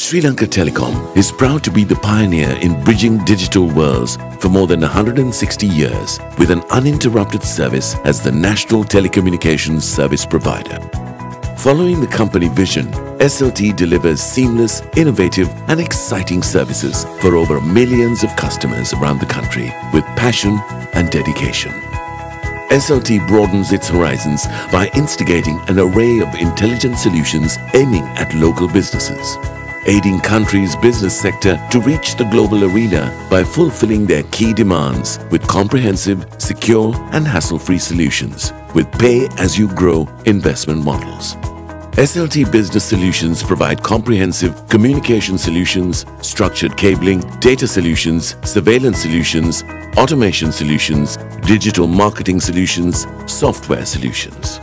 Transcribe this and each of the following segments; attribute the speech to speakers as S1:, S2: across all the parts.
S1: Sri Lanka Telecom is proud to be the pioneer in bridging digital worlds for more than 160 years with an uninterrupted service as the national telecommunications service provider. Following the company vision, SLT delivers seamless, innovative and exciting services for over millions of customers around the country with passion and dedication. SLT broadens its horizons by instigating an array of intelligent solutions aiming at local businesses, aiding country's business sector to reach the global arena by fulfilling their key demands with comprehensive, secure and hassle-free solutions with pay-as-you-grow investment models. SLT Business Solutions provide comprehensive communication solutions, structured cabling, data solutions, surveillance solutions, automation solutions, digital marketing solutions, software solutions.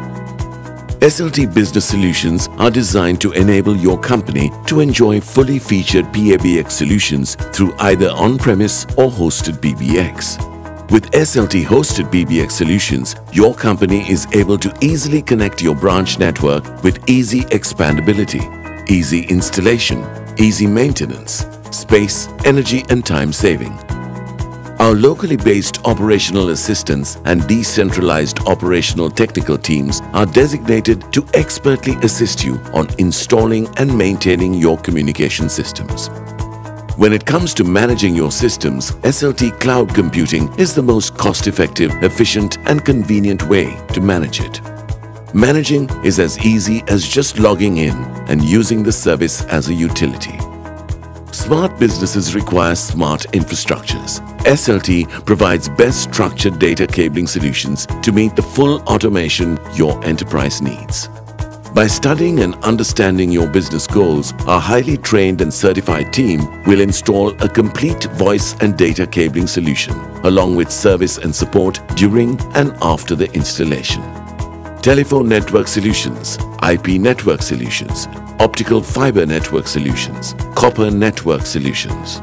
S1: SLT Business Solutions are designed to enable your company to enjoy fully featured PABX solutions through either on-premise or hosted PBX. With SLT hosted PBX solutions, your company is able to easily connect your branch network with easy expandability, easy installation, easy maintenance, space, energy and time saving. Our locally based operational assistants and decentralized operational technical teams are designated to expertly assist you on installing and maintaining your communication systems. When it comes to managing your systems, SLT Cloud Computing is the most cost-effective, efficient and convenient way to manage it. Managing is as easy as just logging in and using the service as a utility. Smart businesses require smart infrastructures. SLT provides best structured data cabling solutions to meet the full automation your enterprise needs. By studying and understanding your business goals, our highly trained and certified team will install a complete voice and data cabling solution, along with service and support during and after the installation. Telephone network solutions, IP network solutions, optical fiber network solutions, copper network solutions.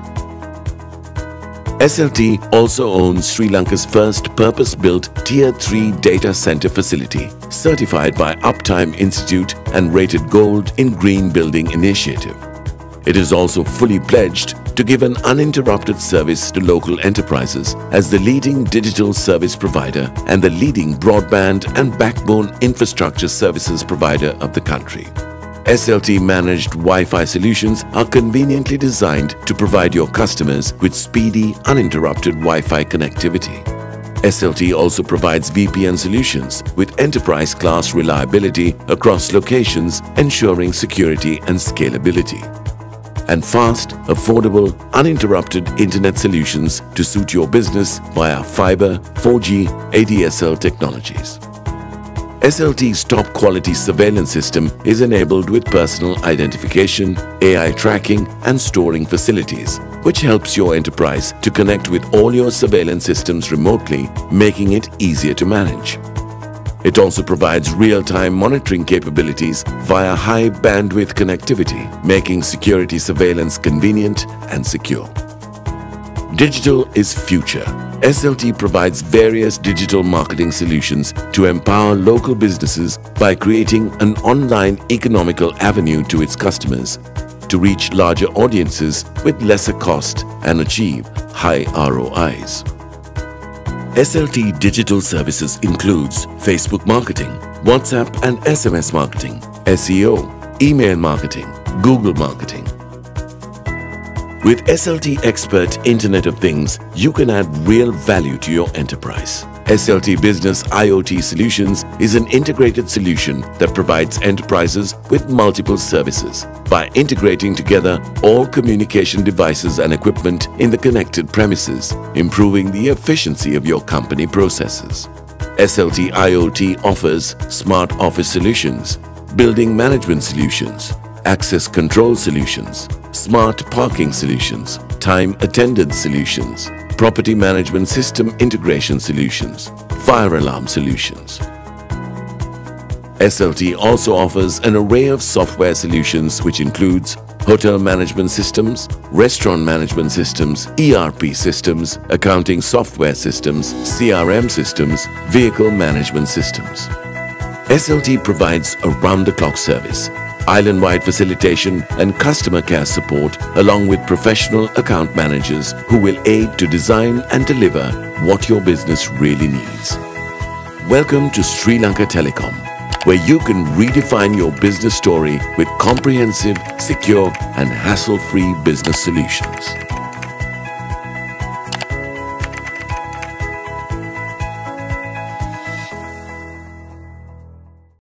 S1: SLT also owns Sri Lanka's first purpose-built Tier 3 data center facility, certified by Uptime Institute and rated Gold in Green Building Initiative. It is also fully pledged to give an uninterrupted service to local enterprises as the leading digital service provider and the leading broadband and backbone infrastructure services provider of the country. SLT managed Wi-Fi solutions are conveniently designed to provide your customers with speedy, uninterrupted Wi-Fi connectivity. SLT also provides VPN solutions with enterprise-class reliability across locations, ensuring security and scalability. And fast, affordable, uninterrupted internet solutions to suit your business via fiber, 4G, ADSL technologies. SLT's top-quality surveillance system is enabled with personal identification, AI tracking and storing facilities, which helps your enterprise to connect with all your surveillance systems remotely, making it easier to manage. It also provides real-time monitoring capabilities via high-bandwidth connectivity, making security surveillance convenient and secure. Digital is future. SLT provides various digital marketing solutions to empower local businesses by creating an online economical avenue to its customers to reach larger audiences with lesser cost and achieve high ROIs. SLT digital services includes Facebook marketing, WhatsApp and SMS marketing, SEO, email marketing, Google marketing. With SLT Expert Internet of Things, you can add real value to your enterprise. SLT Business IoT Solutions is an integrated solution that provides enterprises with multiple services by integrating together all communication devices and equipment in the connected premises, improving the efficiency of your company processes. SLT IoT offers smart office solutions, building management solutions, access control solutions, smart parking solutions, time attendance solutions, property management system integration solutions, fire alarm solutions. SLT also offers an array of software solutions which includes hotel management systems, restaurant management systems, ERP systems, accounting software systems, CRM systems, vehicle management systems. SLT provides around-the-clock service, island-wide facilitation and customer care support, along with professional account managers who will aid to design and deliver what your business really needs. Welcome to Sri Lanka Telecom, where you can redefine your business story with comprehensive, secure and hassle-free business solutions.